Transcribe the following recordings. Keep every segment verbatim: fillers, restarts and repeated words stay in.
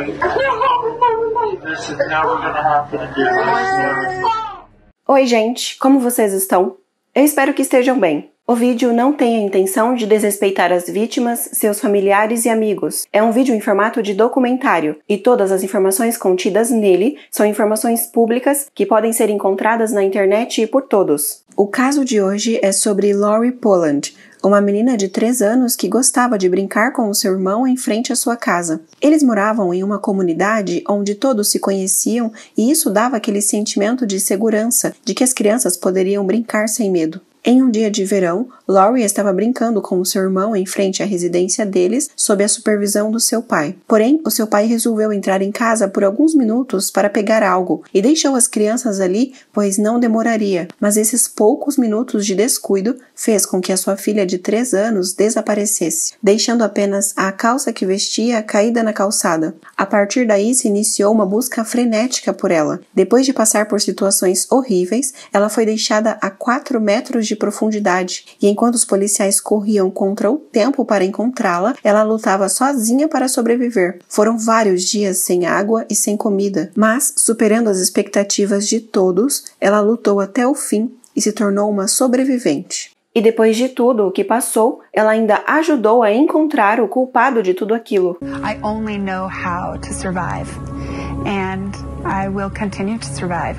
sorry. This is never gonna happen again. Oi, gente, como vocês estão? Eu espero que estejam bem. O vídeo não tem a intenção de desrespeitar as vítimas, seus familiares e amigos. É um vídeo em formato de documentário e todas as informações contidas nele são informações públicas que podem ser encontradas na internet por todos. O caso de hoje é sobre Lori Poland, uma menina de três anos que gostava de brincar com o seu irmão em frente à sua casa. Eles moravam em uma comunidade onde todos se conheciam e isso dava aquele sentimento de segurança, de que as crianças poderiam brincar sem medo. Em um dia de verão, Lori estava brincando com o seu irmão em frente à residência deles, sob a supervisão do seu pai. Porém, o seu pai resolveu entrar em casa por alguns minutos para pegar algo e deixou as crianças ali, pois não demoraria. Mas esses poucos minutos de descuido fez com que a sua filha de três anos desaparecesse, deixando apenas a calça que vestia caída na calçada. A partir daí se iniciou uma busca frenética por ela. Depois de passar por situações horríveis, ela foi deixada a quatro metros de de profundidade, e enquanto os policiais corriam contra o tempo para encontrá-la, ela lutava sozinha para sobreviver. Foram vários dias sem água e sem comida, mas, superando as expectativas de todos, ela lutou até o fim e se tornou uma sobrevivente. E depois de tudo o que passou, ela ainda ajudou a encontrar o culpado de tudo aquilo. I only know how to survive, and I will continue to survive.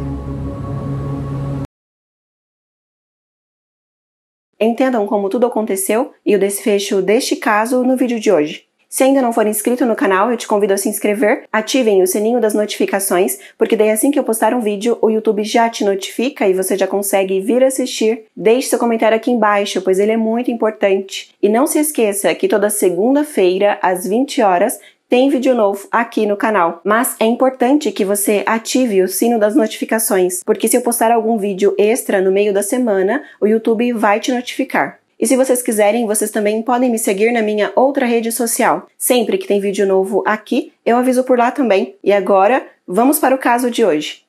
Entendam como tudo aconteceu e o desfecho deste caso no vídeo de hoje. Se ainda não for inscrito no canal, eu te convido a se inscrever, ativem o sininho das notificações, porque daí assim que eu postar um vídeo, o YouTube já te notifica e você já consegue vir assistir. Deixe seu comentário aqui embaixo, pois ele é muito importante. E não se esqueça que toda segunda-feira, às vinte horas, tem vídeo novo aqui no canal, mas é importante que você ative o sino das notificações, porque se eu postar algum vídeo extra no meio da semana, o YouTube vai te notificar. E se vocês quiserem, vocês também podem me seguir na minha outra rede social. Sempre que tem vídeo novo aqui, eu aviso por lá também. E agora, vamos para o caso de hoje.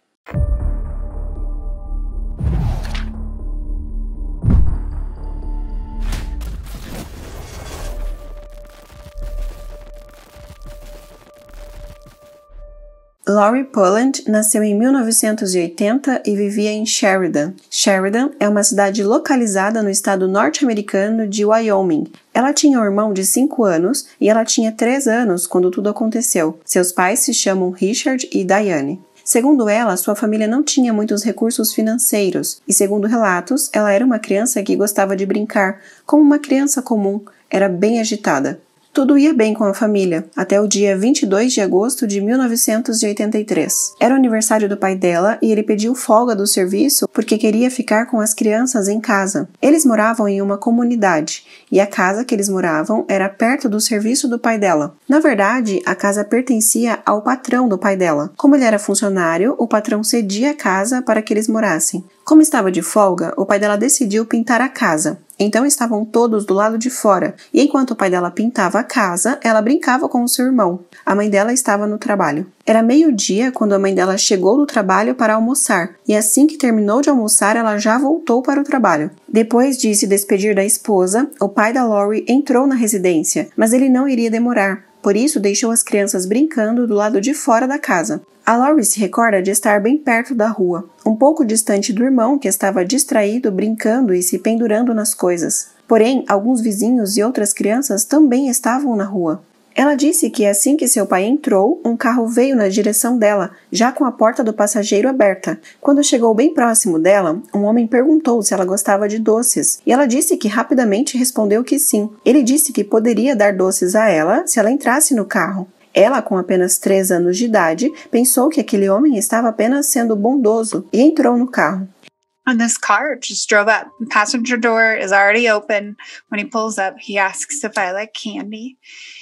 Lori Poland nasceu em mil novecentos e oitenta e vivia em Sheridan. Sheridan é uma cidade localizada no estado norte-americano de Wyoming. Ela tinha um irmão de cinco anos e ela tinha três anos quando tudo aconteceu. Seus pais se chamam Richard e Diane. Segundo ela, sua família não tinha muitos recursos financeiros e, segundo relatos, ela era uma criança que gostava de brincar, como uma criança comum, era bem agitada. Tudo ia bem com a família, até o dia vinte e dois de agosto de mil novecentos e oitenta e três. Era o aniversário do pai dela e ele pediu folga do serviço porque queria ficar com as crianças em casa. Eles moravam em uma comunidade e a casa que eles moravam era perto do serviço do pai dela. Na verdade, a casa pertencia ao patrão do pai dela. Como ele era funcionário, o patrão cedia a casa para que eles morassem. Como estava de folga, o pai dela decidiu pintar a casa. Então estavam todos do lado de fora, e enquanto o pai dela pintava a casa, ela brincava com o seu irmão. A mãe dela estava no trabalho. Era meio-dia quando a mãe dela chegou do trabalho para almoçar, e assim que terminou de almoçar, ela já voltou para o trabalho. Depois de se despedir da esposa, o pai da Lori entrou na residência, mas ele não iria demorar. Por isso, deixou as crianças brincando do lado de fora da casa. A Lori se recorda de estar bem perto da rua, um pouco distante do irmão que estava distraído brincando e se pendurando nas coisas. Porém, alguns vizinhos e outras crianças também estavam na rua. Ela disse que assim que seu pai entrou, um carro veio na direção dela, já com a porta do passageiro aberta. Quando chegou bem próximo dela, um homem perguntou se ela gostava de doces, e ela disse que rapidamente respondeu que sim. Ele disse que poderia dar doces a ela se ela entrasse no carro. Ela, com apenas três anos de idade, pensou que aquele homem estava apenas sendo bondoso e entrou no carro. And this car just drove up. The passenger door is already open. When he pulls up, he asks if I like candy.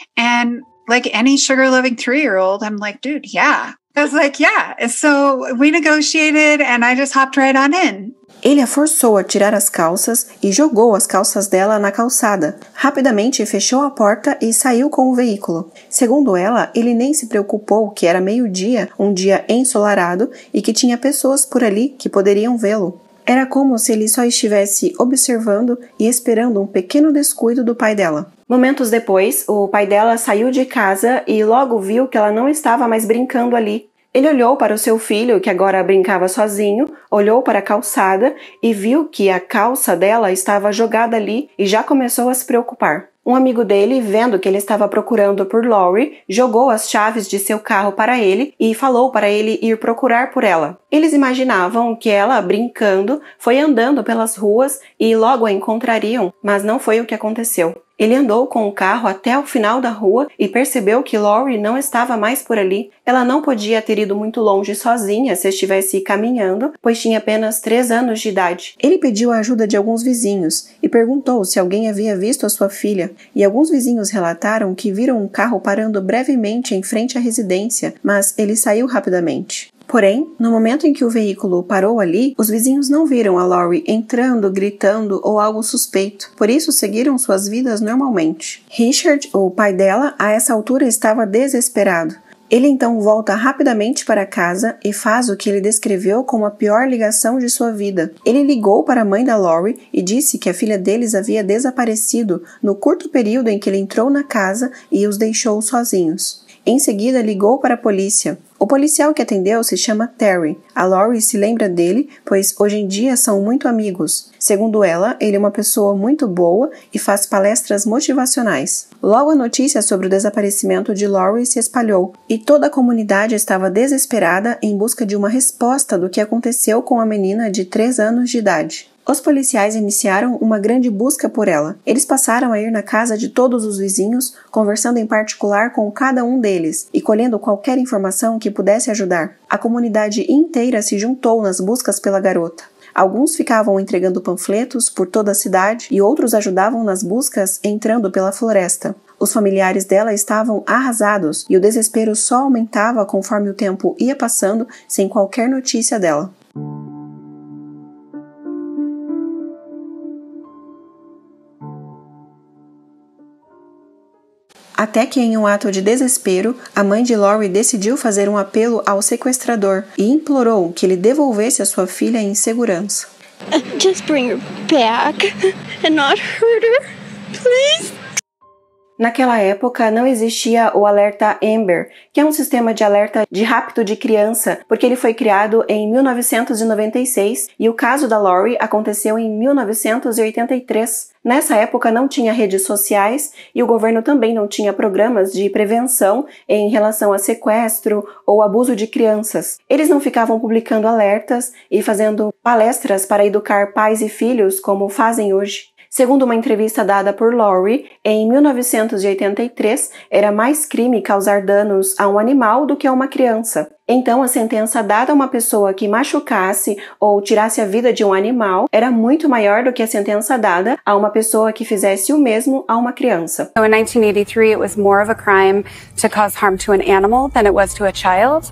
And like any sugar-loving three-year-old, I'm like, dude, yeah. I was like, yeah. And so we negotiated and I just hopped right on in. Ele a forçou a tirar as calças e jogou as calças dela na calçada. Rapidamente fechou a porta e saiu com o veículo. Segundo ela, ele nem se preocupou que era meio-dia, um dia ensolarado, e que tinha pessoas por ali que poderiam vê-lo. Era como se ele só estivesse observando e esperando um pequeno descuido do pai dela. Momentos depois, o pai dela saiu de casa e logo viu que ela não estava mais brincando ali. Ele olhou para o seu filho, que agora brincava sozinho, olhou para a calçada e viu que a calça dela estava jogada ali e já começou a se preocupar. Um amigo dele, vendo que ele estava procurando por Laurie, jogou as chaves de seu carro para ele e falou para ele ir procurar por ela. Eles imaginavam que ela, brincando, foi andando pelas ruas e logo a encontrariam, mas não foi o que aconteceu. Ele andou com o carro até o final da rua e percebeu que Laurie não estava mais por ali. Ela não podia ter ido muito longe sozinha se estivesse caminhando, pois tinha apenas três anos de idade. Ele pediu a ajuda de alguns vizinhos e perguntou se alguém havia visto a sua filha, e alguns vizinhos relataram que viram um carro parando brevemente em frente à residência, mas ele saiu rapidamente. Porém, no momento em que o veículo parou ali, os vizinhos não viram a Laurie entrando, gritando ou algo suspeito, por isso seguiram suas vidas normalmente. Richard, o pai dela, a essa altura estava desesperado. Ele então volta rapidamente para casa e faz o que ele descreveu como a pior ligação de sua vida. Ele ligou para a mãe da Laurie e disse que a filha deles havia desaparecido no curto período em que ele entrou na casa e os deixou sozinhos. Em seguida, ligou para a polícia. O policial que atendeu se chama Terry. A Laurie se lembra dele, pois hoje em dia são muito amigos. Segundo ela, ele é uma pessoa muito boa e faz palestras motivacionais. Logo a notícia sobre o desaparecimento de Laurie se espalhou, e toda a comunidade estava desesperada em busca de uma resposta do que aconteceu com a menina de três anos de idade. Os policiais iniciaram uma grande busca por ela. Eles passaram a ir na casa de todos os vizinhos, conversando em particular com cada um deles e colhendo qualquer informação que pudesse ajudar. A comunidade inteira se juntou nas buscas pela garota. Alguns ficavam entregando panfletos por toda a cidade e outros ajudavam nas buscas entrando pela floresta. Os familiares dela estavam arrasados e o desespero só aumentava conforme o tempo ia passando sem qualquer notícia dela. Até que, em um ato de desespero, a mãe de Laurie decidiu fazer um apelo ao sequestrador e implorou que ele devolvesse a sua filha em segurança. Just bring her back and not hurt her, please. Naquela época, não existia o alerta Amber, que é um sistema de alerta de rapto de criança, porque ele foi criado em mil novecentos e noventa e seis e o caso da Laurie aconteceu em mil novecentos e oitenta e três. Nessa época não tinha redes sociais e o governo também não tinha programas de prevenção em relação a sequestro ou abuso de crianças. Eles não ficavam publicando alertas e fazendo palestras para educar pais e filhos como fazem hoje. Segundo uma entrevista dada por Laurie, em mil novecentos e oitenta e três era mais crime causar danos a um animal do que a uma criança. Então, a sentença dada a uma pessoa que machucasse ou tirasse a vida de um animal era muito maior do que a sentença dada a uma pessoa que fizesse o mesmo a uma criança. So in nineteen eighty-three, it was more of a crime to cause harm to an animal than it was to a child.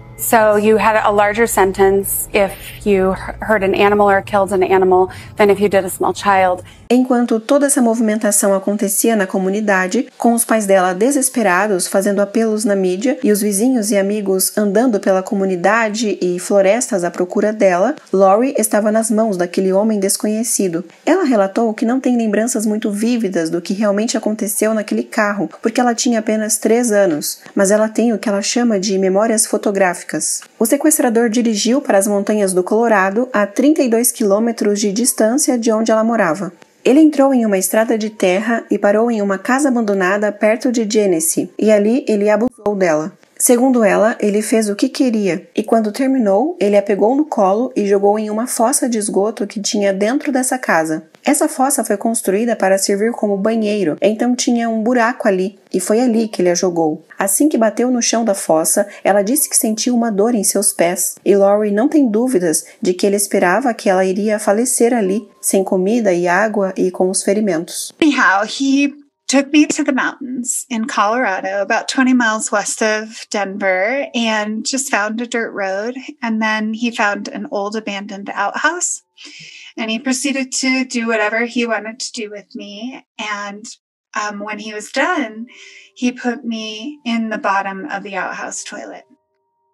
So you had a larger sentence if you hurt an animal or killed an animal than if you did a small child. Enquanto toda essa movimentação acontecia na comunidade, com os pais dela desesperados, fazendo apelos na mídia, e os vizinhos e amigos andando pela comunidade e florestas à procura dela, Laurie estava nas mãos daquele homem desconhecido. Ela relatou que não tem lembranças muito vívidas do que realmente aconteceu naquele carro, porque ela tinha apenas três anos, mas ela tem o que ela chama de memórias fotográficas. O sequestrador dirigiu para as montanhas do Colorado a trinta e dois quilômetros de distância de onde ela morava. Ele entrou em uma estrada de terra e parou em uma casa abandonada perto de Genesee, e ali ele abusou dela. Segundo ela, ele fez o que queria, e quando terminou, ele a pegou no colo e jogou em uma fossa de esgoto que tinha dentro dessa casa. Essa fossa foi construída para servir como banheiro, então tinha um buraco ali, e foi ali que ele a jogou. Assim que bateu no chão da fossa, ela disse que sentiu uma dor em seus pés, e Laurie não tem dúvidas de que ele esperava que ela iria falecer ali, sem comida e água e com os ferimentos. Anyhow, he took me to the mountains in Colorado, about twenty miles west of Denver, and just found a dirt road. And then he found an old abandoned outhouse, and he proceeded to do whatever he wanted to do with me. And um, when he was done, he put me in the bottom of the outhouse toilet.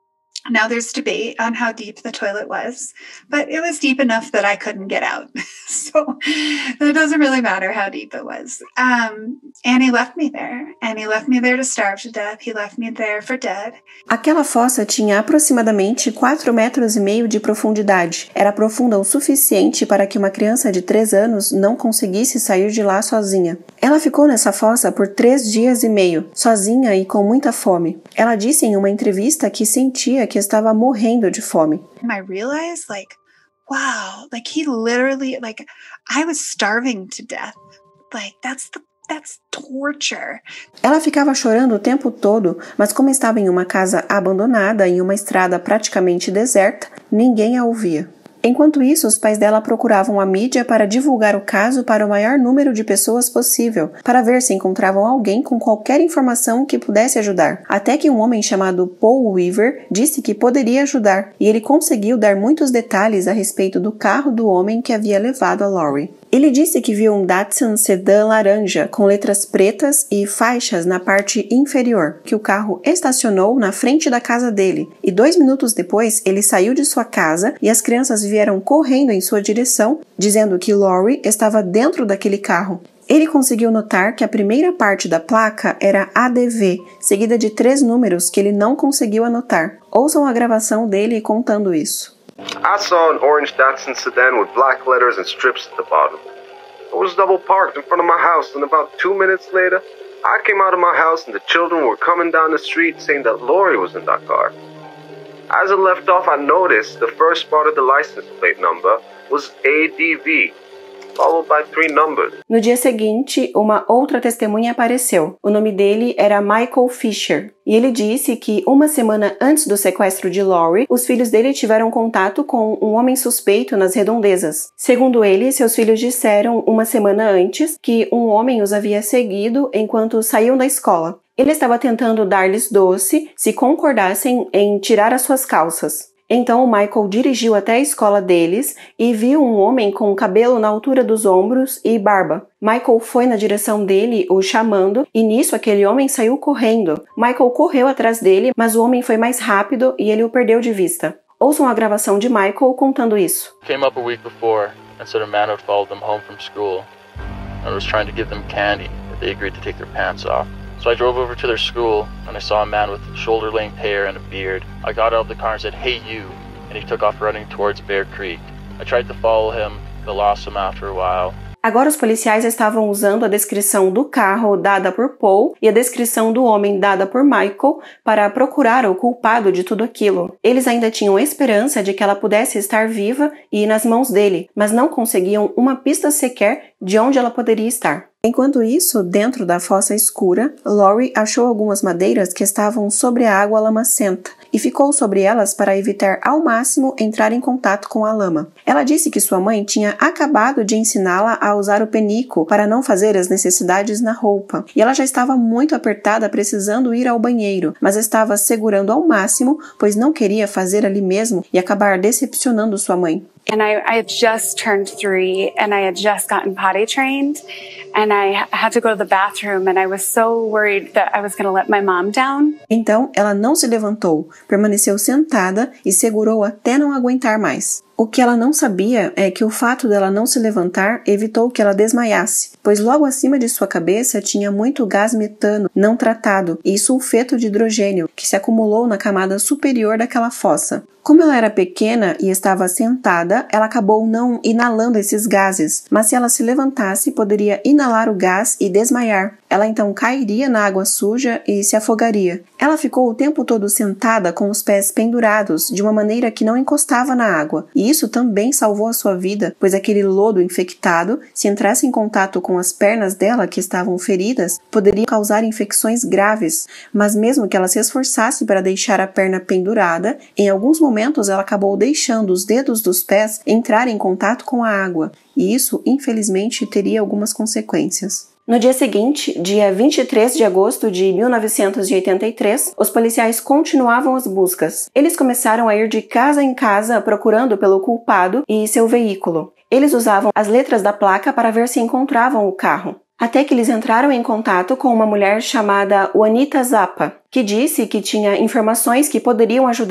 Now there's debate on how deep the toilet was, but it was deep enough that I couldn't get out. So it doesn't really matter how deep it was. Um, and he left me there, and he left me there to starve to death. He left me there for dead. Aquela fossa tinha aproximadamente quatro metros e meio de profundidade. Era profunda o suficiente para que uma criança de três anos não conseguisse sair de lá sozinha. Ela ficou nessa fossa por três dias e meio, sozinha e com muita fome. Ela disse em uma entrevista que sentia que estava morrendo de fome. And I realized, like, wow, like he literally, like, I was starving to death. Like, that's the, that's torture. Ela ficava chorando o tempo todo, mas como estava em uma casa abandonada, em uma estrada praticamente deserta, ninguém a ouvia. Enquanto isso, os pais dela procuravam a mídia para divulgar o caso para o maior número de pessoas possível, para ver se encontravam alguém com qualquer informação que pudesse ajudar. Até que um homem chamado Paul Weaver disse que poderia ajudar, e ele conseguiu dar muitos detalhes a respeito do carro do homem que havia levado a Lori. Ele disse que viu um Datsun sedã laranja com letras pretas e faixas na parte inferior, que o carro estacionou na frente da casa dele, e dois minutos depois ele saiu de sua casa e as crianças vieram correndo em sua direção, dizendo que Lori estava dentro daquele carro. Ele conseguiu notar que a primeira parte da placa era A D V, seguida de três números que ele não conseguiu anotar. Ouçam a gravação dele contando isso. I saw an orange Datsun sedan with black letters and strips at the bottom. It was double parked in front of my house, and about two minutes later, I came out of my house and the children were coming down the street saying that Lori was in that car. As it left off, I noticed the first part of the license plate number was A D V, followed by three numbers. No dia seguinte, uma outra testemunha apareceu. O nome dele era Michael Fisher. E ele disse que uma semana antes do sequestro de Lori, os filhos dele tiveram contato com um homem suspeito nas redondezas. Segundo ele, seus filhos disseram uma semana antes que um homem os havia seguido enquanto saíam da escola. Ele estava tentando dar-lhes doce se concordassem em tirar as suas calças. Então o Michael dirigiu até a escola deles e viu um homem com cabelo na altura dos ombros e barba. Michael foi na direção dele, o chamando, e nisso aquele homem saiu correndo. Michael correu atrás dele, mas o homem foi mais rápido e ele o perdeu de vista. Ouçam a gravação de Michael contando isso. Came up a week before and said a man had followed them home from school and was trying to give them candy, but they agreed to take their pants off. So I drove over to their school, and I saw a man with shoulder-length hair and a beard. I got out of the car and said, "Hey, you," and he took off running towards Bear Creek. I tried to follow him, but lost him after a while. Agora os policiais estavam usando a descrição do carro dada por Paul e a descrição do homem dada por Michael para procurar o culpado de tudo aquilo. Eles ainda tinham esperança de que ela pudesse estar viva e nas mãos dele, mas não conseguiam uma pista sequer de onde ela poderia estar. Enquanto isso, dentro da fossa escura, Lori achou algumas madeiras que estavam sobre a água lamacenta e ficou sobre elas para evitar ao máximo entrar em contato com a lama. Ela disse que sua mãe tinha acabado de ensiná-la a usar o penico para não fazer as necessidades na roupa, e ela já estava muito apertada precisando ir ao banheiro, mas estava segurando ao máximo, pois não queria fazer ali mesmo e acabar decepcionando sua mãe. And I, I had just turned three and I had just gotten potty trained and I had to go to the bathroom and I was so worried that I was going to let my mom down. Então, ela não se levantou, permaneceu sentada e segurou até não aguentar mais. O que ela não sabia é que o fato dela não se levantar evitou que ela desmaiasse, pois logo acima de sua cabeça tinha muito gás metano não tratado e sulfeto de hidrogênio que se acumulou na camada superior daquela fossa. Como ela era pequena e estava sentada, ela acabou não inalando esses gases, mas se ela se levantasse, poderia inalar o gás e desmaiar. Ela então cairia na água suja e se afogaria. Ela ficou o tempo todo sentada com os pés pendurados, de uma maneira que não encostava na água, e isso também salvou a sua vida, pois aquele lodo infectado, se entrasse em contato com as pernas dela que estavam feridas, poderia causar infecções graves. Mas mesmo que ela se esforçasse para deixar a perna pendurada, em alguns momentos ela acabou deixando os dedos dos pés entrar em contato com a água, e isso, infelizmente, teria algumas consequências. No dia seguinte, dia vinte e três de agosto de mil novecentos e oitenta e três, os policiais continuavam as buscas. Eles começaram a ir de casa em casa procurando pelo culpado e seu veículo. Eles usavam as letras da placa para ver se encontravam o carro. Até que eles entraram em contato com uma mulher chamada Juanita Zappa, que disse que tinha informações que poderiam ajudar.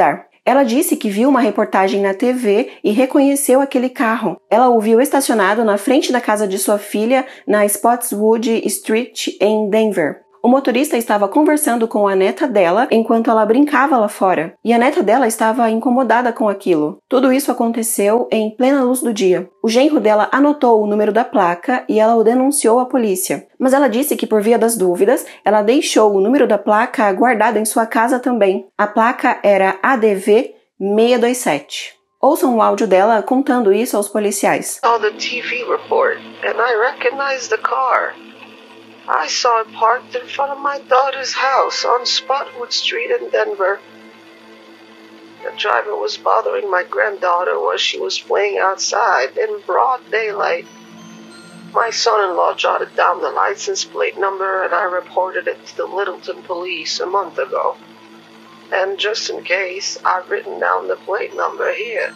Ela disse que viu uma reportagem na T V e reconheceu aquele carro. Ela o viu estacionado na frente da casa de sua filha na Spotswood Street, em Denver. O motorista estava conversando com a neta dela enquanto ela brincava lá fora, e a neta dela estava incomodada com aquilo. Tudo isso aconteceu em plena luz do dia. O genro dela anotou o número da placa e ela o denunciou à polícia. Mas ela disse que, por via das dúvidas, ela deixou o número da placa guardado em sua casa também. A placa era A D V seiscentos e vinte e sete. Ouçam o áudio dela contando isso aos policiais. On the T V report, and I recognized the car. I saw it parked in front of my daughter's house on Spotwood Street in Denver. The driver was bothering my granddaughter while she was playing outside in broad daylight. My son-in-law jotted down the license plate number and I reported it to the Littleton police a month ago. And just in case, I've written down the plate number here.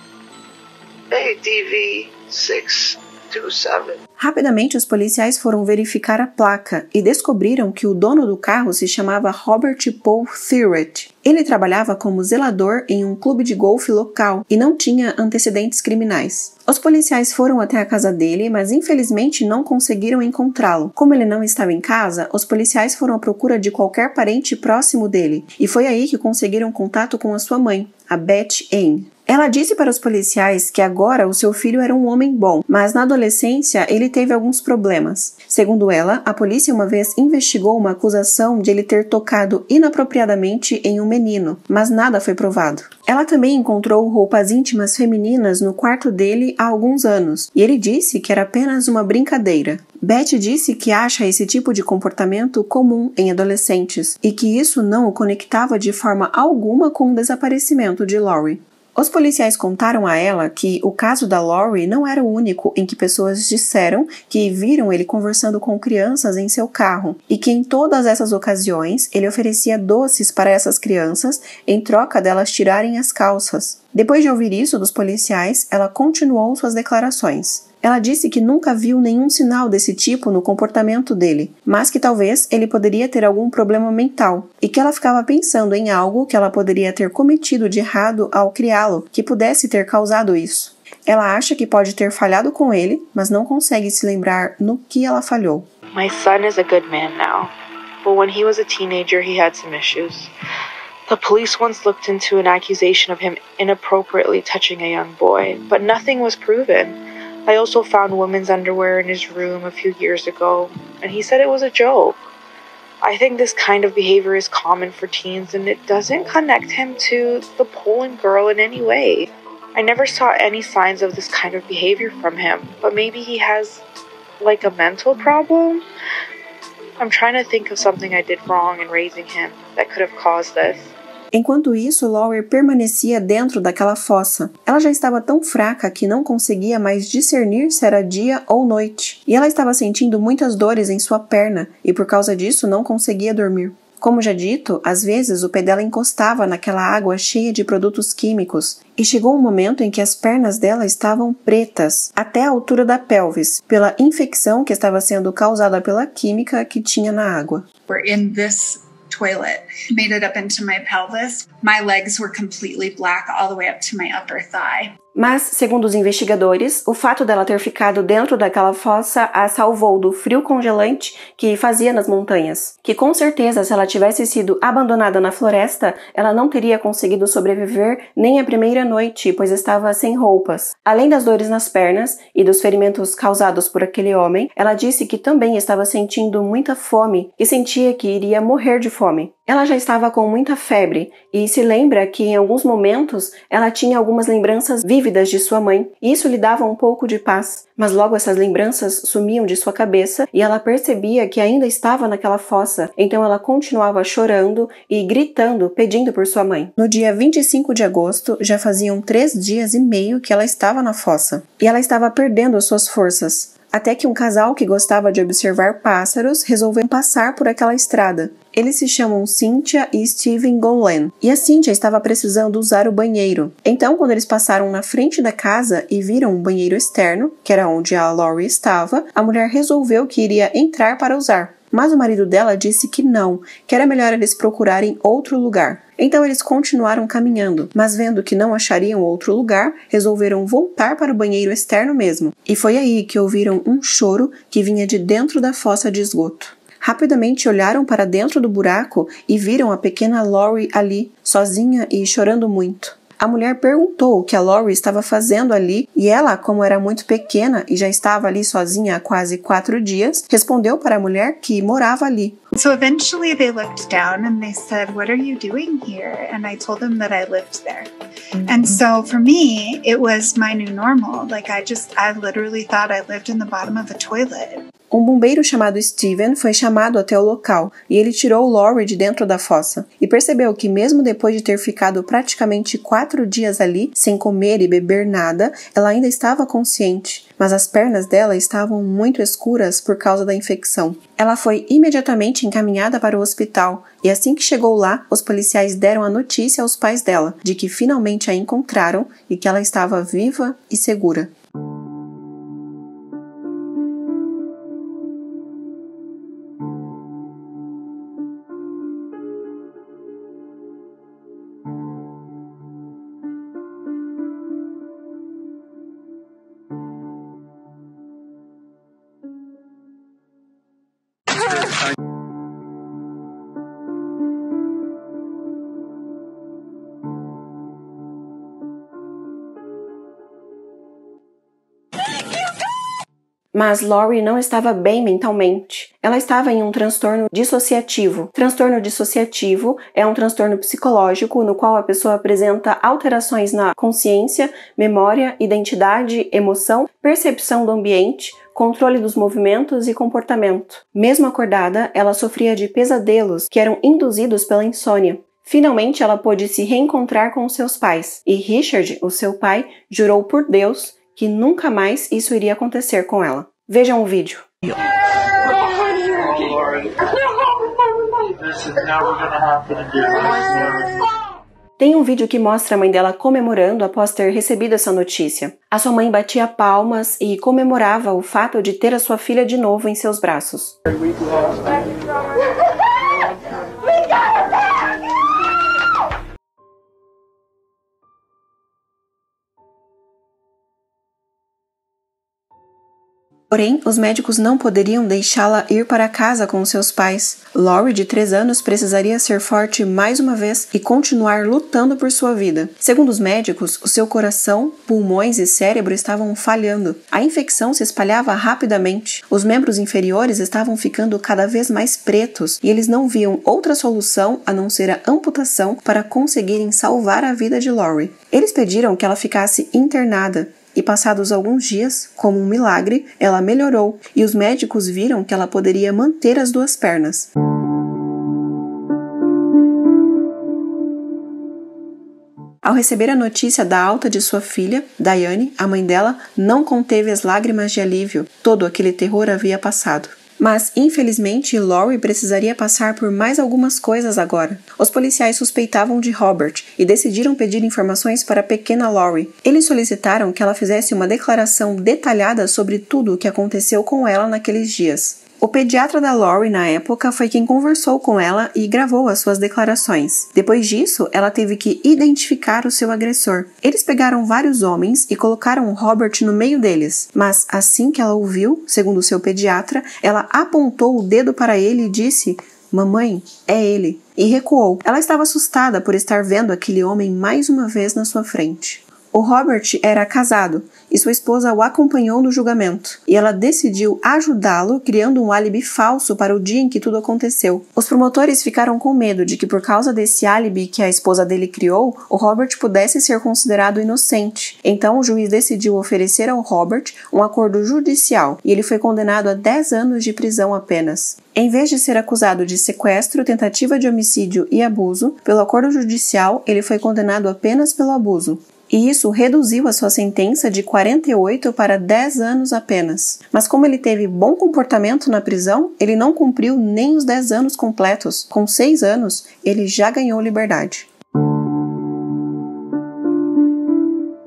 A D V six two seven. Rapidamente, os policiais foram verificar a placa e descobriram que o dono do carro se chamava Robert Paul Thurett. Ele trabalhava como zelador em um clube de golfe local e não tinha antecedentes criminais. Os policiais foram até a casa dele, mas infelizmente não conseguiram encontrá-lo. Como ele não estava em casa, os policiais foram à procura de qualquer parente próximo dele, e foi aí que conseguiram contato com a sua mãe, a Beth Ann. Ela disse para os policiais que agora o seu filho era um homem bom, mas na adolescência ele teve alguns problemas. Segundo ela, a polícia uma vez investigou uma acusação de ele ter tocado inapropriadamente em um menino, mas nada foi provado. Ela também encontrou roupas íntimas femininas no quarto dele há alguns anos, e ele disse que era apenas uma brincadeira. Beth disse que acha esse tipo de comportamento comum em adolescentes e que isso não o conectava de forma alguma com o desaparecimento de Lori. Os policiais contaram a ela que o caso da Lori não era o único em que pessoas disseram que viram ele conversando com crianças em seu carro e que em todas essas ocasiões ele oferecia doces para essas crianças em troca delas tirarem as calças. Depois de ouvir isso dos policiais, ela continuou suas declarações. Ela disse que nunca viu nenhum sinal desse tipo no comportamento dele, mas que talvez ele poderia ter algum problema mental, e que ela ficava pensando em algo que ela poderia ter cometido de errado ao criá-lo, que pudesse ter causado isso. Ela acha que pode ter falhado com ele, mas não consegue se lembrar no que ela falhou. My son is a good man now, but when he was a teenager he had some issues. The police once looked into an accusation of him inappropriately touching a young boy, but nothing was proven. I also found women's underwear in his room a few years ago, and he said it was a joke. I think this kind of behavior is common for teens, and it doesn't connect him to the Poland girl in any way. I never saw any signs of this kind of behavior from him, but maybe he has, like, a mental problem? I'm trying to think of something I did wrong in raising him that could have caused this. Enquanto isso, Lori permanecia dentro daquela fossa. Ela já estava tão fraca que não conseguia mais discernir se era dia ou noite. E ela estava sentindo muitas dores em sua perna e por causa disso não conseguia dormir. Como já dito, às vezes o pé dela encostava naquela água cheia de produtos químicos e chegou um momento em que as pernas dela estavam pretas, até a altura da pelvis, pela infecção que estava sendo causada pela química que tinha na água. We're in this toilet, made it up into my pelvis. My legs were completely black all the way up to my upper thigh. Mas, segundo os investigadores, o fato dela ter ficado dentro daquela fossa a salvou do frio congelante que fazia nas montanhas, que com certeza se ela tivesse sido abandonada na floresta, ela não teria conseguido sobreviver nem a primeira noite, pois estava sem roupas. Além das dores nas pernas e dos ferimentos causados por aquele homem, ela disse que também estava sentindo muita fome e sentia que iria morrer de fome. Ela já estava com muita febre e se lembra que em alguns momentos ela tinha algumas lembranças vívidas de sua mãe e isso lhe dava um pouco de paz, mas logo essas lembranças sumiam de sua cabeça e ela percebia que ainda estava naquela fossa, então ela continuava chorando e gritando, pedindo por sua mãe. No dia vinte e cinco de agosto, já faziam três dias e meio que ela estava na fossa e ela estava perdendo as suas forças. Até que um casal que gostava de observar pássaros resolveu passar por aquela estrada. Eles se chamam Cynthia e Steven Golan, e a Cynthia estava precisando usar o banheiro. Então, quando eles passaram na frente da casa e viram um banheiro externo, que era onde a Lori estava, a mulher resolveu que iria entrar para usar. mas o marido dela disse que não, que era melhor eles procurarem outro lugar. Então eles continuaram caminhando, mas vendo que não achariam outro lugar, resolveram voltar para o banheiro externo mesmo. E foi aí que ouviram um choro que vinha de dentro da fossa de esgoto. Rapidamente olharam para dentro do buraco e viram a pequena Lori ali, sozinha e chorando muito. A mulher perguntou o que a Lori estava fazendo ali e ela, como era muito pequena e já estava ali sozinha há quase quatro dias, respondeu para a mulher que morava ali. So eventually they looked down and they said, "What are you doing here?" And I told them that I lived there. And so for me, it was my new normal. Like I just, I literally thought I lived in the bottom of a toilet. Um bombeiro chamado Steven foi chamado até o local e ele tirou Lori de dentro da fossa e percebeu que mesmo depois de ter ficado praticamente quatro dias ali, sem comer e beber nada, ela ainda estava consciente, mas as pernas dela estavam muito escuras por causa da infecção. Ela foi imediatamente encaminhada para o hospital e assim que chegou lá, os policiais deram a notícia aos pais dela de que finalmente a encontraram e que ela estava viva e segura. Mas Lori não estava bem mentalmente. Ela estava em um transtorno dissociativo. Transtorno dissociativo é um transtorno psicológico no qual a pessoa apresenta alterações na consciência, memória, identidade, emoção, percepção do ambiente, controle dos movimentos e comportamento. Mesmo acordada, ela sofria de pesadelos que eram induzidos pela insônia. Finalmente, ela pôde se reencontrar com seus pais, e Richard, o seu pai, jurou por Deus que nunca mais isso iria acontecer com ela. Vejam o vídeo. Tem um vídeo que mostra a mãe dela comemorando após ter recebido essa notícia. A sua mãe batia palmas e comemorava o fato de ter a sua filha de novo em seus braços. Porém, os médicos não poderiam deixá-la ir para casa com seus pais. Lori, de três anos, precisaria ser forte mais uma vez e continuar lutando por sua vida. Segundo os médicos, o seu coração, pulmões e cérebro estavam falhando. A infecção se espalhava rapidamente. Os membros inferiores estavam ficando cada vez mais pretos e eles não viam outra solução a não ser a amputação para conseguirem salvar a vida de Lori. Eles pediram que ela ficasse internada. E passados alguns dias, como um milagre, ela melhorou e os médicos viram que ela poderia manter as duas pernas. Ao receber a notícia da alta de sua filha, Diane, a mãe dela, não conteve as lágrimas de alívio. Todo aquele terror havia passado. Mas, infelizmente, Lori precisaria passar por mais algumas coisas agora. Os policiais suspeitavam de Robert e decidiram pedir informações para a pequena Lori. Eles solicitaram que ela fizesse uma declaração detalhada sobre tudo o que aconteceu com ela naqueles dias. O pediatra da Lori, na época, foi quem conversou com ela e gravou as suas declarações. Depois disso, ela teve que identificar o seu agressor. Eles pegaram vários homens e colocaram Robert no meio deles, mas assim que ela o viu, segundo o seu pediatra, ela apontou o dedo para ele e disse: "Mamãe, é ele", e recuou. Ela estava assustada por estar vendo aquele homem mais uma vez na sua frente. O Robert era casado e sua esposa o acompanhou no julgamento, e ela decidiu ajudá-lo criando um álibi falso para o dia em que tudo aconteceu. Os promotores ficaram com medo de que por causa desse álibi que a esposa dele criou, o Robert pudesse ser considerado inocente. Então o juiz decidiu oferecer ao Robert um acordo judicial e ele foi condenado a dez anos de prisão apenas. Em vez de ser acusado de sequestro, tentativa de homicídio e abuso, pelo acordo judicial ele foi condenado apenas pelo abuso. E isso reduziu a sua sentença de quarenta e oito para dez anos apenas. Mas como ele teve bom comportamento na prisão, ele não cumpriu nem os dez anos completos. Com seis anos, ele já ganhou liberdade.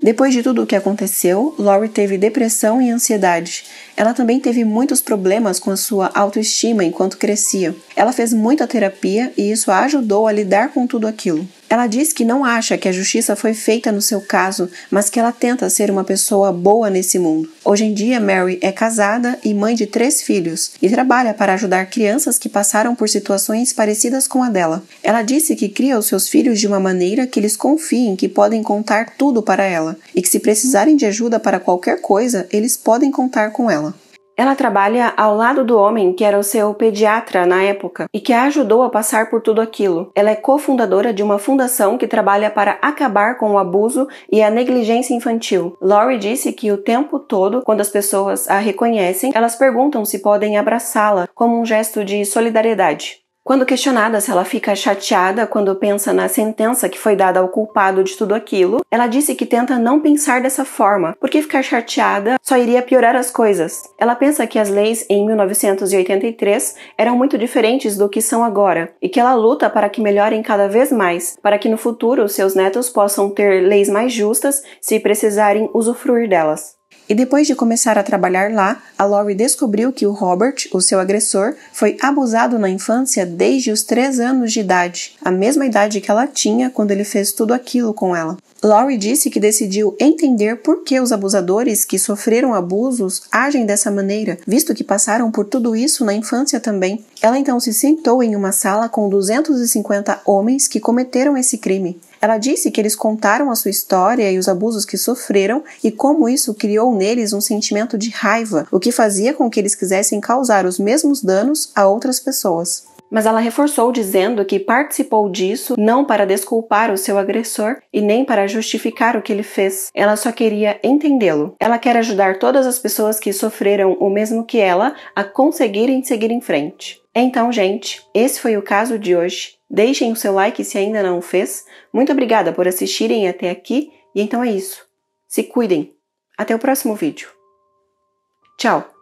Depois de tudo o que aconteceu, Lori teve depressão e ansiedade. Ela também teve muitos problemas com a sua autoestima enquanto crescia. Ela fez muita terapia e isso a ajudou a lidar com tudo aquilo. Ela diz que não acha que a justiça foi feita no seu caso, mas que ela tenta ser uma pessoa boa nesse mundo. Hoje em dia, Mary é casada e mãe de três filhos e trabalha para ajudar crianças que passaram por situações parecidas com a dela. Ela disse que cria os seus filhos de uma maneira que eles confiem que podem contar tudo para ela e que se precisarem de ajuda para qualquer coisa, eles podem contar com ela. Ela trabalha ao lado do homem que era o seu pediatra na época e que a ajudou a passar por tudo aquilo. Ela é cofundadora de uma fundação que trabalha para acabar com o abuso e a negligência infantil. Lori disse que o tempo todo, quando as pessoas a reconhecem, elas perguntam se podem abraçá-la como um gesto de solidariedade. Quando questionada se ela fica chateada quando pensa na sentença que foi dada ao culpado de tudo aquilo, ela disse que tenta não pensar dessa forma, porque ficar chateada só iria piorar as coisas. Ela pensa que as leis em mil novecentos e oitenta e três eram muito diferentes do que são agora, e que ela luta para que melhorem cada vez mais, para que no futuro seus netos possam ter leis mais justas se precisarem usufruir delas. E depois de começar a trabalhar lá, a Lori descobriu que o Robert, o seu agressor, foi abusado na infância desde os três anos de idade, a mesma idade que ela tinha quando ele fez tudo aquilo com ela. Lori disse que decidiu entender por que os abusadores que sofreram abusos agem dessa maneira, visto que passaram por tudo isso na infância também. Ela então se sentou em uma sala com duzentos e cinquenta homens que cometeram esse crime. Ela disse que eles contaram a sua história e os abusos que sofreram e como isso criou neles um sentimento de raiva, o que fazia com que eles quisessem causar os mesmos danos a outras pessoas. Mas ela reforçou dizendo que participou disso não para desculpar o seu agressor e nem para justificar o que ele fez. Ela só queria entendê-lo. Ela quer ajudar todas as pessoas que sofreram o mesmo que ela a conseguirem seguir em frente. Então, gente, esse foi o caso de hoje. Deixem o seu like se ainda não o fez. Muito obrigada por assistirem até aqui. E então é isso. Se cuidem. Até o próximo vídeo. Tchau!